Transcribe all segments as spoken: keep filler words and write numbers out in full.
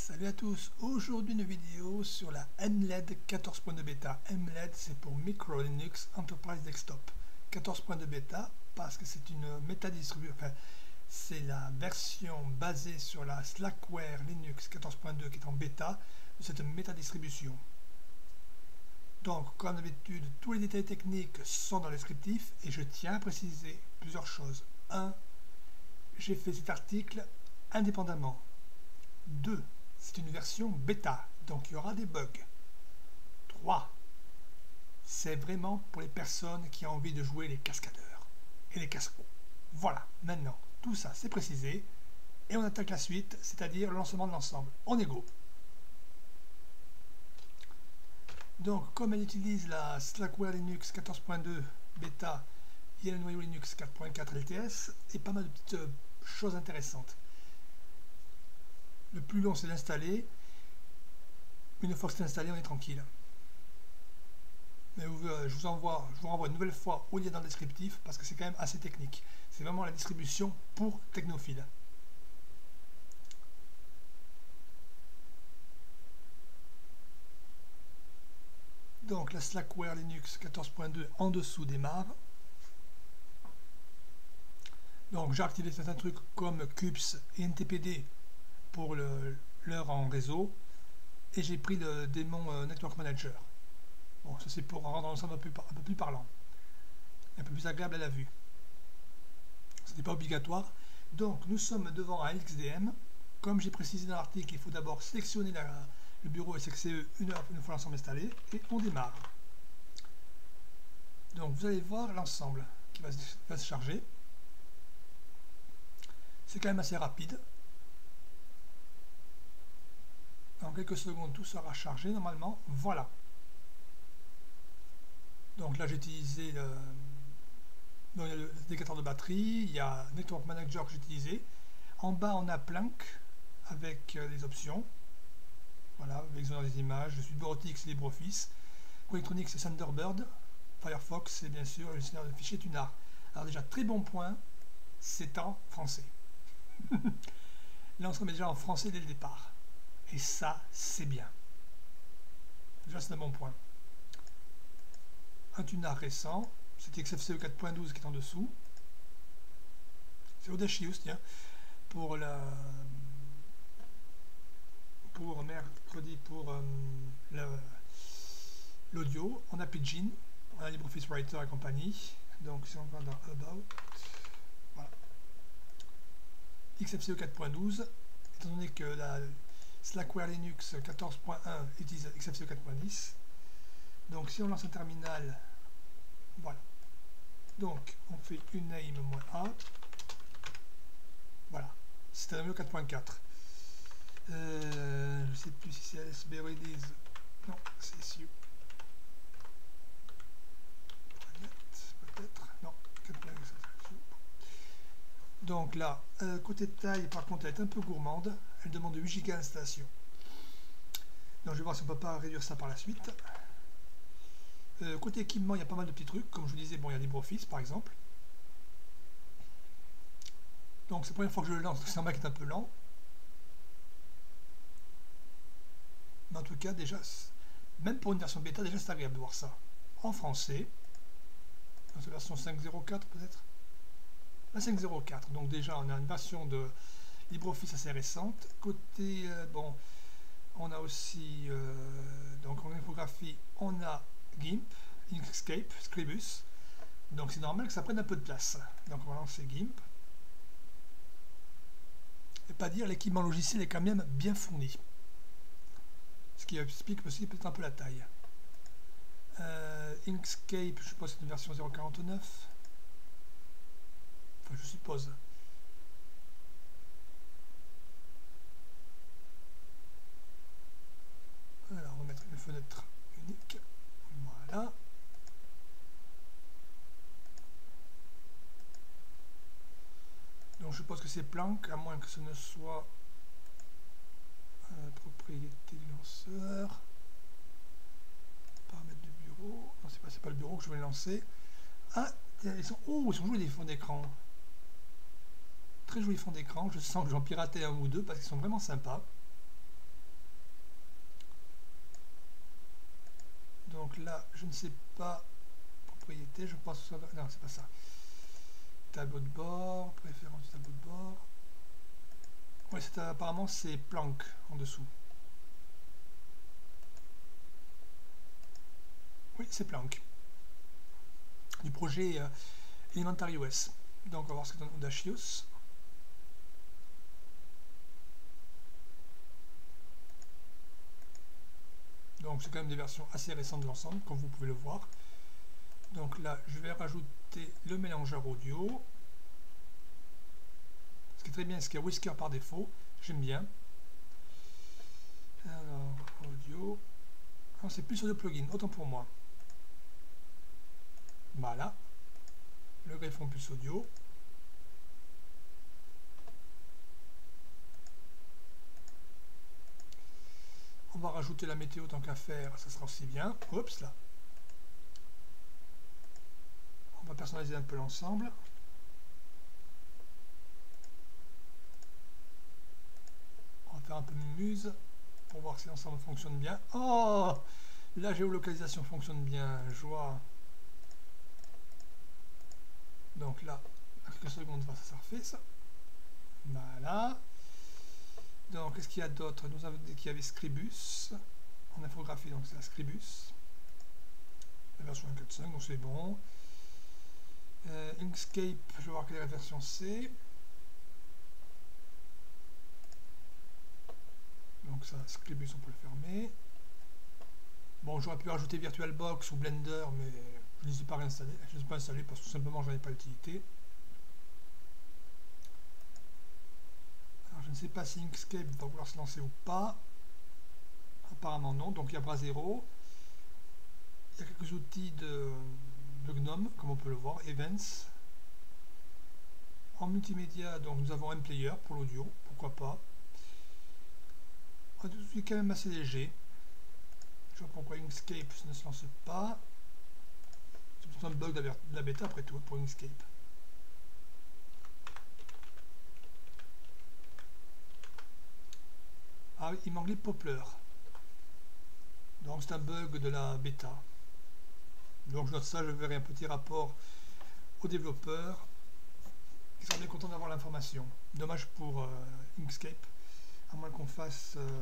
Salut à tous, aujourd'hui une vidéo sur la M L E D quatorze point deux bêta. M L E D c'est pour Micro Linux Enterprise Desktop. quatorze point deux bêta parce que c'est une méta distribution, enfin, c'est la version basée sur la Slackware Linux quatorze point deux qui est en bêta de cette méta distribution. Donc comme d'habitude, tous les détails techniques sont dans le descriptif et je tiens à préciser plusieurs choses. un. J'ai fait cet article indépendamment. deux. C'est une version bêta, donc il y aura des bugs. trois. C'est vraiment pour les personnes qui ont envie de jouer les cascadeurs et les cascos. Voilà, maintenant, tout ça c'est précisé, et on attaque la suite, c'est-à-dire le lancement de l'ensemble. On est go. Donc, comme elle utilise la Slackware Linux quatorze point deux bêta, il y a le noyau Linux quatre point quatre L T S, et pas mal de petites euh, choses intéressantes. Le plus long c'est d'installer. Une fois que c'est installé, on est tranquille. Mais je vous envoie, je vous renvoie une nouvelle fois au lien dans le descriptif parce que c'est quand même assez technique. C'est vraiment la distribution pour technophiles. Donc la Slackware Linux quatorze point deux en dessous démarre. Donc j'ai activé certains trucs comme C U P S et N T P D pour l'heure en réseau, et j'ai pris le démon euh, Network Manager. Bon, ça c'est pour rendre l'ensemble un, peu, un peu plus parlant, un peu plus agréable à la vue. Ce n'est pas obligatoire. Donc nous sommes devant un X D M. Comme j'ai précisé dans l'article, il faut d'abord sélectionner la, le bureau S X C E une heure une fois l'ensemble installé, et on démarre. Donc vous allez voir l'ensemble qui va, va se charger. C'est quand même assez rapide. En quelques secondes, tout sera chargé normalement. Voilà. Donc là, j'ai utilisé le, donc, il y a le dédicateur de batterie, il y a Network Manager que j'ai utilisé. En bas, on a Planck avec euh, les options. Voilà, avec des images. Je suis Borotix et LibreOffice. Electronics, c'est Thunderbird. Firefox, c'est bien sûr le gestionnaire de fichiers Tunar. Alors déjà, très bon point, c'est en français. L'ensemble est déjà en français dès le départ. Et ça, c'est bien. Déjà, c'est un bon point. Un tunar récent, c'est X F C E quatre point douze qui est en dessous. C'est Audacious, tiens. Pour la. Pour mercredi, pour euh, l'audio, on a Pidgin, on a LibreOffice Writer et compagnie. Donc, si on va dans About, voilà. X F C E quatre point douze, étant donné que la Slackware Linux quatorze point un utilise X F C E quatre point dix. Donc si on lance un terminal, voilà. Donc on fait uname-a. Voilà. C'est un noyau quatre point quatre. Euh, je ne sais plus si c'est L S B release. Non, c'est S U. Peut-être. Non, quatre point quatre. Donc là, euh, côté taille, par contre, elle est un peu gourmande. Elle demande huit gigas d'installation. Donc je vais voir si on ne peut pas réduire ça par la suite. Euh, côté équipement, il y a pas mal de petits trucs. Comme je vous disais, bon, il y a LibreOffice par exemple. Donc c'est la première fois que je le lance, c'est un Mac qui est un peu lent. Mais en tout cas, déjà, même pour une version bêta, déjà c'est agréable de voir ça. En français. Dans cette version cinq point zéro quatre peut-être. La cinq point zéro quatre. Donc déjà, on a une version de LibreOffice assez récente. Côté, euh, bon, on a aussi, euh, donc en infographie, on a GIMP, Inkscape, Scribus. Donc c'est normal que ça prenne un peu de place. Donc on va lancer GIMP. Et pas dire, l'équipement logiciel est quand même bien fourni. Ce qui explique aussi peut-être un peu la taille. Euh, Inkscape, je suppose que c'est une version zéro point quarante-neuf. Enfin, je suppose. Alors, on va mettre une fenêtre unique. Voilà. Donc, je suppose que c'est Planck, à moins que ce ne soit euh, propriété du lanceur. Paramètres du bureau. Non, c'est pas, c'est pas le bureau que je vais lancer. Ah, ils sont, oh, ils sont jolis les fonds d'écran. Très joli fond d'écran. Je sens que j'en piratais un ou deux parce qu'ils sont vraiment sympas. Donc là, je ne sais pas, propriété, je pense que ça va... Non, c'est pas ça. Tableau de bord, préférence du tableau de bord. Oui, c'est apparemment c'est Planck en dessous. Oui, c'est Planck. Du projet euh, Elementary O S. Donc on va voir ce que donne Audacious. Donc c'est quand même des versions assez récentes de l'ensemble, comme vous pouvez le voir. Donc là, je vais rajouter le mélangeur audio. Ce qui est très bien, c'est qu'il y a Whisker par défaut. J'aime bien. Alors, audio. Non, c'est plus sur le plugin, autant pour moi. Voilà. Le greffon plus audio. On va rajouter la météo tant qu'à faire, ça sera aussi bien. Oups là. On va personnaliser un peu l'ensemble. On va faire un peu de muse pour voir si l'ensemble fonctionne bien. Oh, la géolocalisation fonctionne bien, joie. Donc là, à quelques secondes, ça sera fait ça. Voilà. Donc, qu'est-ce qu'il y a d'autre? Nous avons dit qu'il y avait Scribus en infographie, donc c'est la Scribus. La version un point quatre point cinq, donc c'est bon. Euh, Inkscape, je vais voir quelle est la version C. Donc ça, Scribus, on peut le fermer. Bon, j'aurais pu rajouter VirtualBox ou Blender, mais je ne les ai pas réinstallés. Je ne les ai pas installés parce que tout simplement, j'en ai pas l'utilité. Alors, je ne sais pas si Inkscape va vouloir se lancer ou pas. Apparemment non, donc il y a Brasero. Il y a quelques outils de, de GNOME, comme on peut le voir, Events. En multimédia, donc nous avons MPlayer pour l'audio, pourquoi pas. C'est quand même assez léger. Je vois pourquoi Inkscape ne se lance pas. C'est un bug de la bêta après tout pour Inkscape. Ah oui, il manque les poplars. Donc c'est un bug de la bêta. Donc je note ça, je verrai un petit rapport aux développeurs qui sera bien content d'avoir l'information. Dommage pour euh, Inkscape, à moins qu'on fasse euh,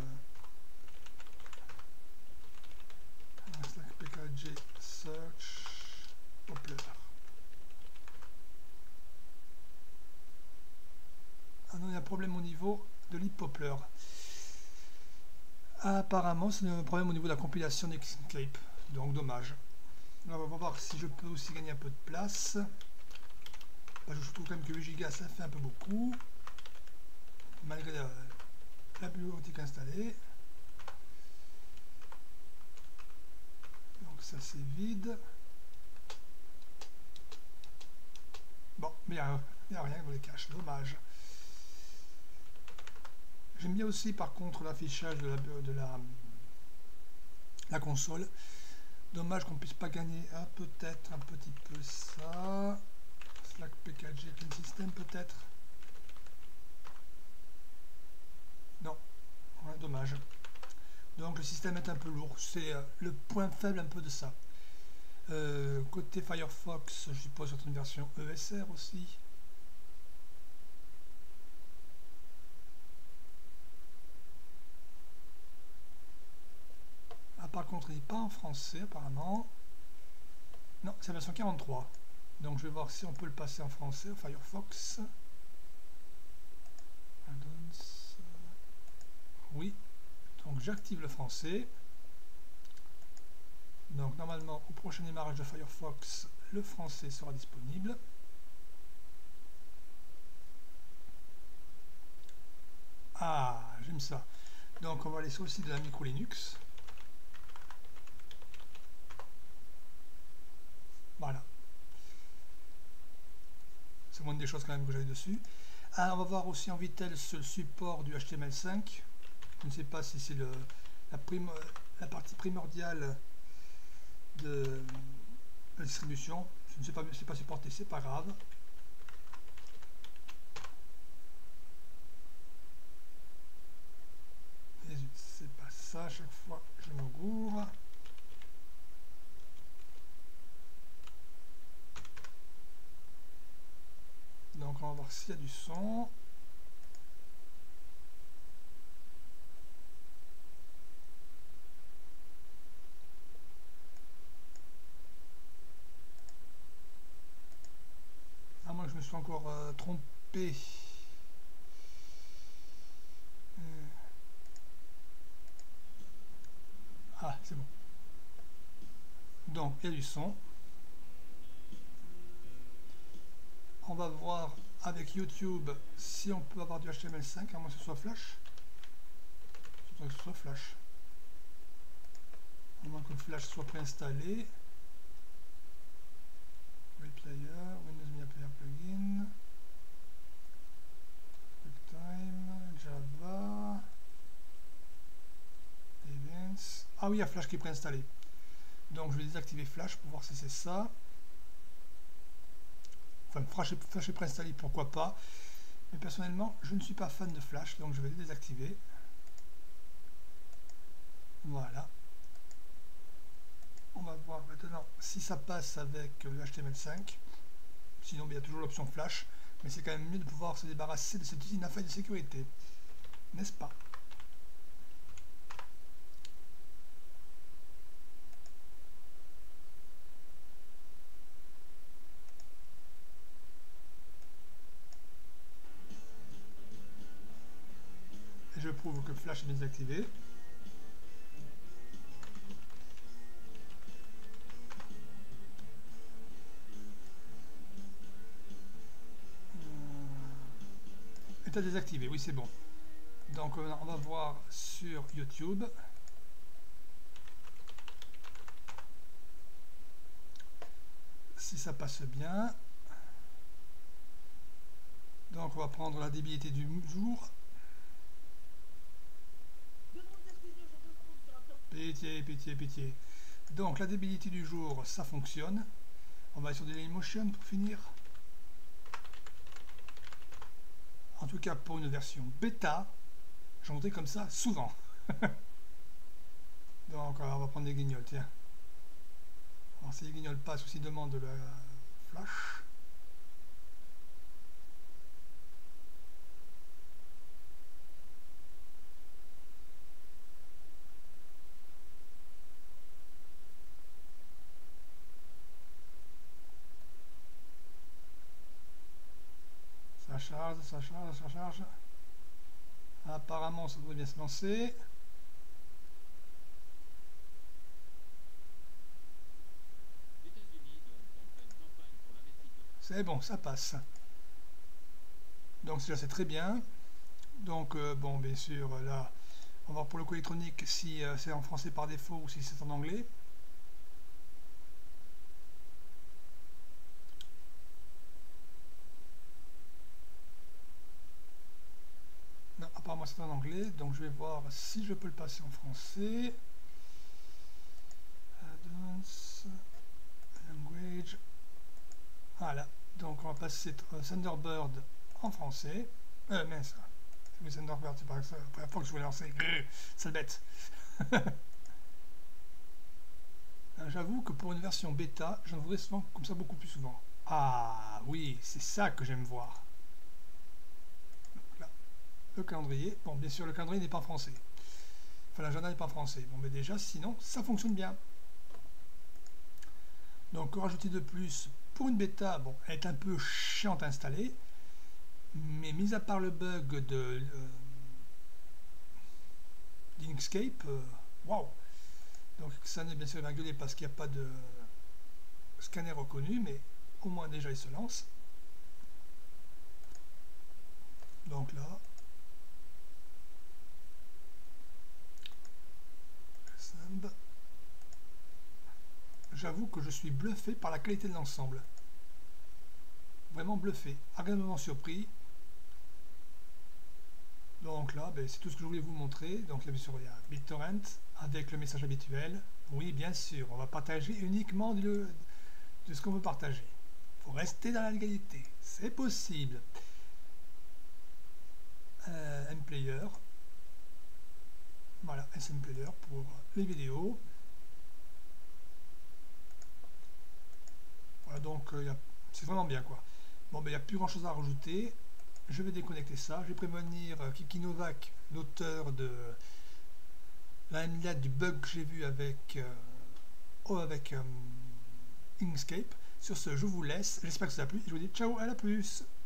un slash pkg search Poplar. Ah non, il y a un problème au niveau de l'e-Poplar. Apparemment, c'est un problème au niveau de la compilation d'Inkscape, donc dommage. Alors, on va voir si je peux aussi gagner un peu de place. Bah, je trouve quand même que huit gigas ça fait un peu beaucoup, malgré la, la bibliothèque installée. Donc ça c'est vide. Bon, mais il n'y a, a rien dans les caches, dommage. J'aime bien aussi par contre l'affichage de la, de la, la console. Dommage qu'on ne puisse pas gagner ah, peut-être un petit peu ça. Slack pkg clean system peut-être. Non, ouais, dommage. Donc le système est un peu lourd, c'est euh, le point faible un peu de ça. Euh, côté Firefox, je suppose sur une version E S R aussi. Ah, par contre, il n'est pas en français apparemment. Non, c'est la version quarante-trois. Donc je vais voir si on peut le passer en français au Firefox. Oui, donc j'active le français. Donc normalement au prochain démarrage de Firefox, le français sera disponible. Ah, j'aime ça. Donc on va aller sur le site de la Micro Linux. Voilà. C'est moins des choses quand même que j'avais dessus. Ah, on va voir aussi en vitesse le support du H T M L cinq. Je ne sais pas si c'est le la, prime, la partie primordiale de la distribution. Je ne sais pas si c'est pas supporté, c'est pas grave. C'est pas ça, à chaque fois je me gourre. Donc on va voir s'il y a du son. Ah, moi je me suis encore euh, trompé. Euh. Ah, c'est bon. Donc il y a du son. On va voir avec YouTube si on peut avoir du H T M L cinq, à moins que ce soit Flash. Je voudrais que ce soit Flash. À moins que Flash soit préinstallé. Web Player, Windows Media Player Plugin, QuickTime, Java, Events. Ah oui, il y a Flash qui est préinstallé. Donc je vais désactiver Flash pour voir si c'est ça. Enfin, Flash est, Flash est préinstallé, pourquoi pas. Mais personnellement, je ne suis pas fan de Flash, donc je vais le désactiver. Voilà. On va voir maintenant si ça passe avec le H T M L cinq. Sinon, il y a toujours l'option Flash. Mais c'est quand même mieux de pouvoir se débarrasser de cette petite affaire de sécurité. N'est-ce pas? Et je prouve que Flash est désactivé. Est désactivé, oui c'est bon. Donc on va voir sur YouTube. Si ça passe bien. Donc on va prendre la débilité du jour. Pitié, pitié, pitié. Donc la débilité du jour, ça fonctionne. On va aller sur Dailymotion pour finir. En tout cas pour une version bêta, j'en voudrais comme ça souvent. Donc on va prendre des guignols, tiens. Alors si les guignols passent ou s'ils demandent le flash. Ça charge, ça charge, ça charge. Apparemment ça devrait bien se lancer. C'est bon, ça passe. Donc ça c'est très bien. Donc euh, bon, bien sûr, là, on va voir pour le coup électronique si euh, c'est en français par défaut ou si c'est en anglais. Non, apparemment c'est en anglais, donc je vais voir si je peux le passer en français. Advanced Language. Voilà, donc on va passer Thunderbird en français. Euh, mince, c'est Thunderbird, c'est pas la première fois que je voulais lancer. C'est bête. J'avoue que pour une version bêta, j'en voudrais souvent comme ça beaucoup plus souvent. Ah oui, c'est ça que j'aime voir. Donc là, le calendrier. Bon, bien sûr, le calendrier n'est pas en français. Enfin, l'agenda n'est pas en français. Bon, mais déjà, sinon, ça fonctionne bien. Donc, rajouter de plus pour une bêta, bon, elle est un peu chiante à installer. Mais mis à part le bug de euh, d'Inkscape, waouh! Wow. Donc, ça n'est bien sûr gueuler parce qu'il n'y a pas de scanner reconnu, mais au moins déjà il se lance. Donc là, j'avoue que je suis bluffé par la qualité de l'ensemble. Vraiment bluffé, agréablement surpris. Donc là, ben, c'est tout ce que je voulais vous montrer. Donc là, bien sûr, il y a BitTorrent avec le message habituel. Oui, bien sûr, on va partager uniquement de, de ce qu'on veut partager. Il faut rester dans la légalité. C'est possible. Euh, MPlayer. Voilà, S M Player pour les vidéos. Voilà, donc euh, c'est vraiment bien, quoi. Bon, ben il n'y a plus grand chose à rajouter. Je vais déconnecter ça. Je vais prévenir Kiki Novak, l'auteur de la M L E D, du bug que j'ai vu avec, euh, oh, avec euh, Inkscape. Sur ce, je vous laisse. J'espère que ça vous a plu. Je vous dis ciao, à la plus.